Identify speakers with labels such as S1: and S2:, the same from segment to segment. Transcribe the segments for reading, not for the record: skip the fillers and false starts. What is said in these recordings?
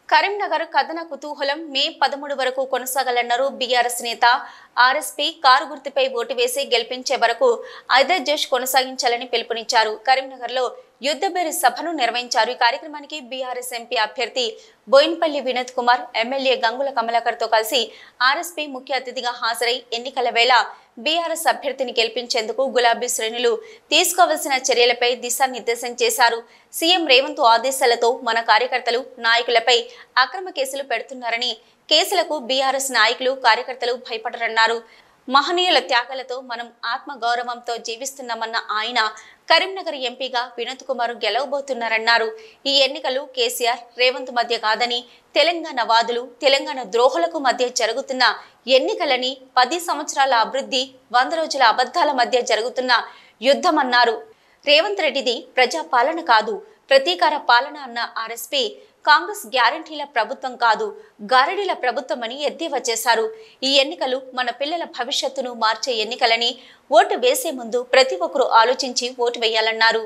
S1: కరీంనగర్ కథన కుతూహలం మే 13 వరకు కొనసాగలన్నారు బీఆర్ఎస్ నేత. ఆర్ఎస్పీ కారు గుర్తుపై ఓటు వేసి గెలిపించే వరకు అదే జోష్ కొనసాగించాలని పిలుపునిచ్చారు. కరీంనగర్లో యుద్ధబేరి సభను నిర్వహించారు. ఈ కార్యక్రమానికి బీఆర్ఎస్ ఎంపీ అభ్యర్థి బోయిన్పల్లి వినోద్ కుమార్, ఎమ్మెల్యే గంగుల కమలాకర్ తో కలిసి ఆర్ఎస్పీ ముఖ్య అతిథిగా హాజరై ఎన్నికల వేళ బీఆర్ఎస్ అభ్యర్థిని గెలిపించేందుకు గులాబీ శ్రేణులు తీసుకోవాల్సిన చర్యలపై దిశానిర్దేశం చేశారు. సీఎం రేవంత్ ఆదేశాలతో మన కార్యకర్తలు, నాయకులపై అక్రమ కేసులు పెడుతున్నారని, కేసులకు బీఆర్ఎస్ నాయకులు, కార్యకర్తలు భయపడరన్నారు. మహనీయుల త్యాగాలతో మనం ఆత్మ గౌరవంతో జీవిస్తున్నామన్న ఆయన కరీంనగర్ ఎంపీగా వినోద్ కుమార్ గెలవబోతున్నారన్నారు. ఈ ఎన్నికలు కేసీఆర్, రేవంత్ మధ్య కాదని, తెలంగాణ వాదులు, తెలంగాణ ద్రోహులకు మధ్య జరుగుతున్న ఎన్నికలని, 10 సంవత్సరాల అభివృద్ధి, 100 రోజుల అబద్ధాల మధ్య జరుగుతున్న యుద్ధమన్నారు. రేవంత్ రెడ్డిది ప్రజాపాలన కాదు, ప్రతీకార పాలన అన్న ఆర్ఎస్పీ కాంగ్రెస్ గ్యారంటీల ప్రభుత్వం కాదు, గారడీల ప్రభుత్వం అని ఎద్దేవా చేశారు. ఈ ఎన్నికలు మన పిల్లల భవిష్యత్తును మార్చే ఎన్నికలని, ఓటు వేసే ముందు ప్రతి ఒక్కరూ ఆలోచించి ఓటు వేయాలన్నారు.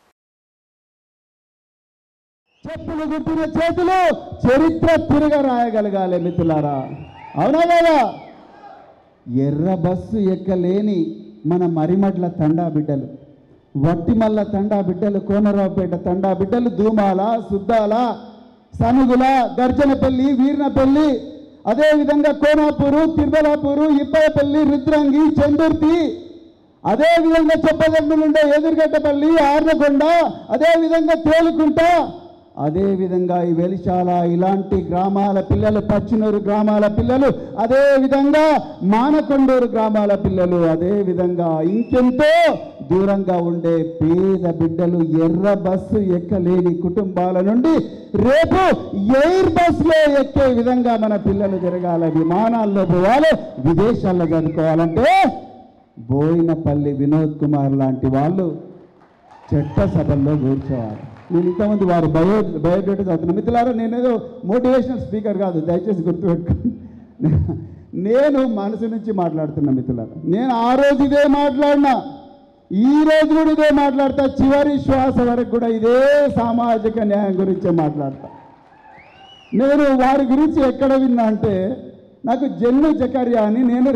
S2: చెప్పులు గుర్తున్న చేతులు చరిత్ర తిరగ రాయగలగాలి మిత్రులారా, అవునా కదా? ఎర్ర బస్సు ఎక్కలేని మన మరిమడ్ల తండా బిడ్డలు, వట్టిమల్ల తండా బిడ్డలు, కోనరావుపేట తండా బిడ్డలు, దూమాల, సుద్దాల, సనుగుల, గర్జనపల్లి, వీర్నపల్లి, అదేవిధంగా కోనాపూరు, తిరుమలాపూరు, ఇప్పయపల్లి, రుద్రంగి, చందుర్తి, అదేవిధంగా చొప్పదండులుండే ఎదురుగడ్డపల్లి, ఆర్నకొండ, అదేవిధంగా తేలుకుంట, అదేవిధంగా ఈ వెలిశాల, ఇలాంటి గ్రామాల పిల్లలు, పచ్చినూరు గ్రామాల పిల్లలు, అదేవిధంగా మానకొండూరు గ్రామాల పిల్లలు, అదేవిధంగా ఇంకెంతో దూరంగా ఉండే పేద బిడ్డలు, ఎర్ర బస్సు ఎక్కలేని కుటుంబాల నుండి రేపు ఎయిర్ బస్లో ఎక్కే విధంగా మన పిల్లలు జరగాలి, విమానాల్లో పోవాలి, విదేశాల్లో చదువుకోవాలంటే బోయినపల్లి వినోద్ కుమార్ లాంటి వాళ్ళు చట్టసభల్లో కూర్చోవాలి. నేను ఇంతమంది వారి బయోడేటా చదువుతున్నా. మిత్రులారా, నేనేదో మోటివేషనల్ స్పీకర్ కాదు, దయచేసి గుర్తుపెట్టుకోండి. నేను మనసు నుంచి మాట్లాడుతున్నా మిత్రులారా. నేను ఆ రోజు ఇదే మాట్లాడినా, ఈ రోజు కూడా ఇదే మాట్లాడతా, చివరి శ్వాస వరకు కూడా ఇదే సామాజిక న్యాయం గురించే మాట్లాడతా. నేను వారి గురించి ఎక్కడ విన్నా అంటే, నాకు జన్ను జకర్యా అని, నేను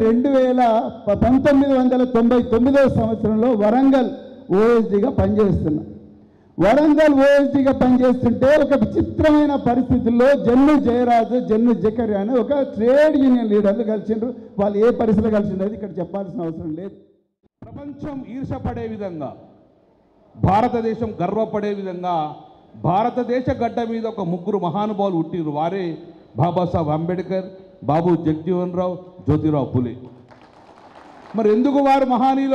S2: 1999 సంవత్సరంలో వరంగల్ ఓఎస్డీగా పనిచేస్తున్నా. వరంగల్ ఓఎస్డీగా పనిచేస్తుంటే ఒక విచిత్రమైన పరిస్థితుల్లో జన్ను జయరాజు, జన్ను జకర్యా అని ఒక ట్రేడ్ యూనియన్ లీడర్లు కలిసిండ్రు. వాళ్ళు ఏ పరిస్థితిలో కలిసిండ్రు అది ఇక్కడ చెప్పాల్సిన అవసరం లేదు.
S3: ప్రపంచం ఈర్షపడే విధంగా, భారతదేశం గర్వపడే విధంగా భారతదేశ గడ్డ మీద ఒక 3 మహానుభావులు పుట్టిరు. వారే బాబాసాహెబ్ అంబేద్కర్, బాబు జగజీవన్ రావు, జ్యోతిరావు పులే. మరి ఎందుకు వారు మహనీయులు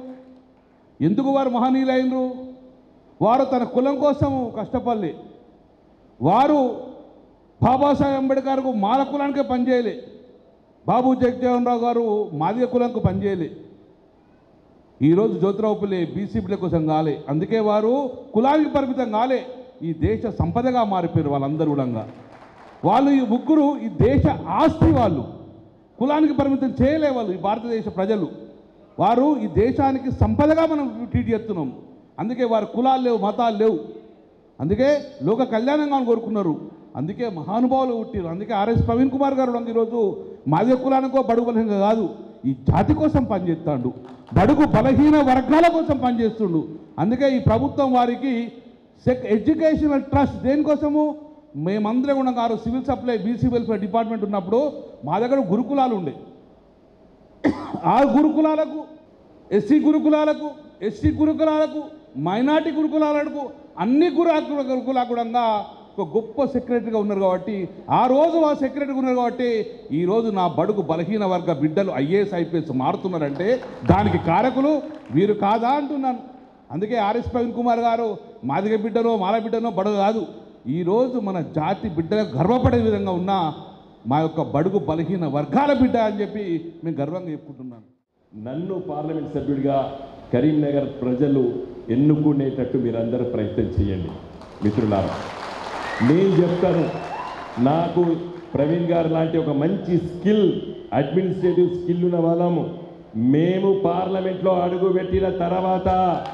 S3: అయినరు? వారు తన కులం కోసం కష్టపడలే. వారు బాబాసాహెబ్ అంబేద్కర్కు మాల కులానికే పనిచేయలే. బాబు జగజీవన్ రావు గారు మాదిగ కులంకు పనిచేయలే. ఈరోజు జ్యోతిరావు పులే బీసీ బిడ్డ కోసం కాలే. అందుకే వారు కులానికి పరిమితం కాలే, ఈ దేశ సంపదగా మారిపోయారు వాళ్ళందరూ కూడా. వాళ్ళు ఈ 3 ఈ దేశ ఆస్తి. వాళ్ళు కులానికి పరిమితం చేయలే. వాళ్ళు ఈ భారతదేశ ప్రజలు, వారు ఈ దేశానికి సంపదగా మనం ట్రీట్ చేస్తున్నాం. అందుకే వారు కులాలు లేవు, మతాలు లేవు. అందుకే లోక కళ్యాణంగా కోరుకున్నారు. అందుకే మహానుభావులు పుట్టారు. అందుకే ఆర్ఎస్ ప్రవీణ్ కుమార్ గారు ఈరోజు మాదిగ కులానికో బడుగు బలహీనంగా కాదు, ఈ జాతి కోసం పనిచేస్తాడు, బడుగు బలహీన వర్గాల కోసం పనిచేస్తుండు. అందుకే ఈ ప్రభుత్వం వారికి ఎడ్యుకేషనల్ ట్రస్ట్ దేనికోసము, మేమందరం కూడా గారు civil supply, BC welfare department ఉన్నప్పుడు మా దగ్గర గురుకులాలు ఉండే. ఆ గురుకులాలకు, ఎస్సీ గురుకులాలకు, ఎస్టీ గురుకులాలకు, మైనార్టీ గురుకులాలకు, అన్ని గురుకులా కూడా ఒక గొప్ప సెక్రటరీగా ఉన్నారు. కాబట్టి ఆ రోజు ఆ సెక్రటరీగా ఉన్నారు. కాబట్టి ఈరోజు నా బడుగు బలహీన వర్గ బిడ్డలు ఐఏఎస్, ఐపీఎస్ మారుతున్నారంటే దానికి కారకులు వీరు కాదా అంటున్నాను. అందుకే ఆర్ఎస్ ప్రవీణ్ కుమార్ గారు మాదిగ బిడ్డనో, మాల బిడ్డనో బడుగు కాదు, ఈరోజు మన జాతి బిడ్డగా గర్వపడే విధంగా ఉన్న మా యొక్క బడుగు బలహీన వర్గాల బిడ్డ అని చెప్పి మేము గర్వంగా చెప్పుకుంటున్నాను.
S4: నన్ను పార్లమెంట్ సభ్యుడిగా కరీంనగర్ ప్రజలు ఎన్నుకునేటట్టు మీరందరూ ప్రయత్నం చేయండి మిత్రులారా. నేను చెప్తాను, నాకు ప్రవీణ్ గారు లాంటి ఒక మంచి స్కిల్, అడ్మినిస్ట్రేటివ్ స్కిల్ ఉన్న వాళ్ళము. మేము పార్లమెంట్లో అడుగుపెట్టిన తర్వాత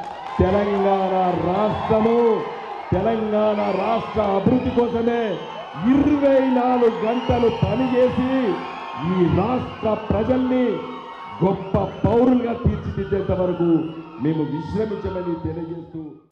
S4: తెలంగాణ రాష్ట్ర అభివృద్ధి కోసమే 24 గంటలు పనిచేసి ఈ రాష్ట్ర ప్రజల్ని గొప్ప పౌరులుగా తీర్చిదిద్దేంత వరకు మేము విశ్రమించమని తెలియజేస్తూ